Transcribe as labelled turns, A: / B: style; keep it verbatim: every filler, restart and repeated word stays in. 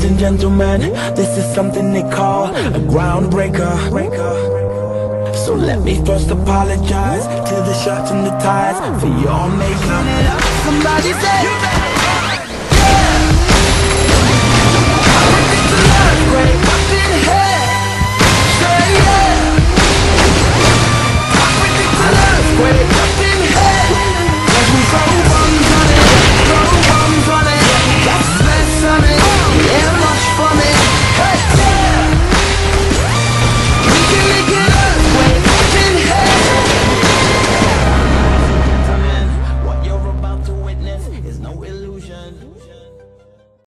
A: Ladies and gentlemen, this is something they call a groundbreaker. So let me first apologize to the shirts and the ties for your makeup. Somebody say